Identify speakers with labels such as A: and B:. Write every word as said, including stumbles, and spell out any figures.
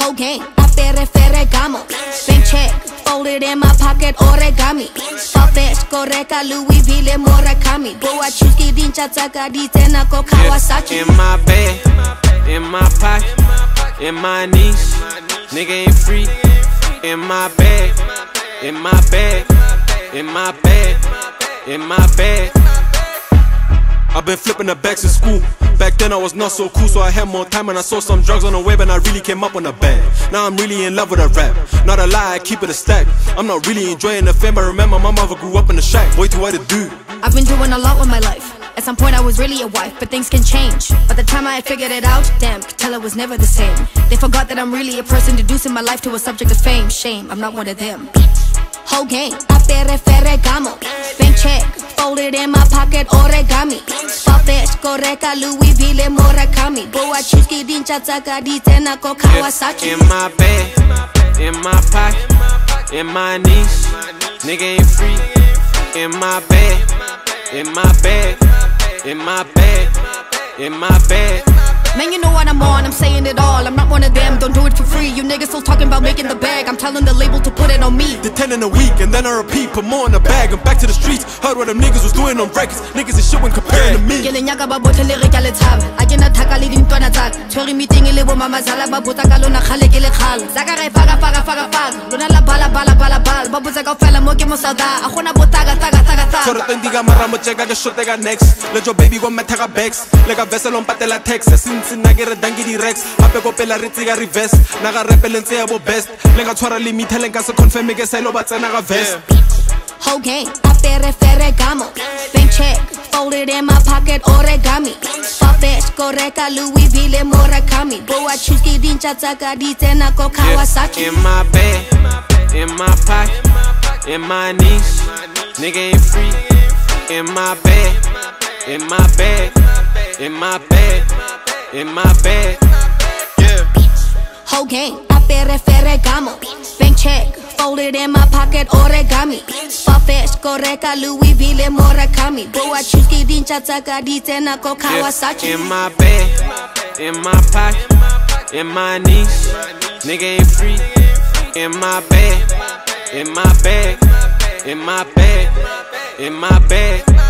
A: Whole gang, apere ferragamo. Bank check, folded in my pocket, origami. Farfetch, Goreka, Louis Ville, Murakami. Boa Chuki, Dincha, Taka, Ditena, Kawasaki.
B: In my bed, in my pocket, in my niche. Nigga ain't free. In my bag, in my bag, in my bag, in my bag.
C: I've been flipping the bags in school. Back then I was not so cool, so I had more time and I saw some drugs on the web and I really came up on the bag. Now I'm really in love with a rap. Not a lie, I keep it a stack. I'm not really enjoying the fame, but remember my mother grew up in the shack. Boy, to what to do.
A: I've been doing a lot with my life. At some point I was really a wife, but things can change. By the time I had figured it out, damn, could tell it was never the same. They forgot that I'm really a person reducing my life to a subject of fame. Shame, I'm not one of them. Whole gang, apere ferragamo. Bank check, folded in my pocket, origami. Farfetch, Goreka, Louis Ville, Murakami. Boa Chuki, Dincha, Taka, Ditena, Kawasaki.
B: In my bag, in my pocket, in my niche. Nigga ain't free. In my bag, in my bag, in my bag, in my bag.
A: Man, you know what I'm on, I'm saying it all. I'm not one of them, don't do it for free. You niggas still talking about making the bag. I'm telling the label to put it on me.
C: The ten in a week and then I repeat, put more in the bag and back to the streets. Heard what them niggas was doing on records. Niggas is shit when comparing to me.
A: Ke lenyaka ba botle le re ka le tshaba. A ke na thaka le dintwana tsaka. Tshwere meeting le bo mama zala ba botsa ka lona khale ke le khala. Zaka re faga faga faga faga. Lona la bala bala bala bala. Ba botsa ka fela mo ke mo sauda. A gona botaga taga taga taga.
C: Tshwere twenty ka mara mo cheka ke shot ka next. Let your baby go mathaga bags. Le ka vessel on patela text. Since na ke re dangi di rex. Hape go pela re tsiga reverse. Na ga repelence ya bo best. Le ka tshwara limit le ka se confirm ke selo ba tsena ga vest.
A: Whole gang, apere ferragamo. Bank check, folded in my pocket, origami. Farfetch, Goreka, Louis Ville, Murakami. Boa Chuki, Dincha, Taka, Ditena, Kawasaki.
B: In my bag, in my pocket, in my niche. Nigga ain't free. In my bag, in my bag, in my bag, in my bag. Yeah.
A: Whole gang, apere ferragamo. Bank check, folded in my pocket, origami. Farfetch, Goreka, Louis Ville, Murakami. Boa Chuki, Dincha, Taka, Ditena, Kawasaki.
B: In my bag, in my pocket, in my niche. Nigga ain't free. In my bag, in my bag, in my bag, in my bag.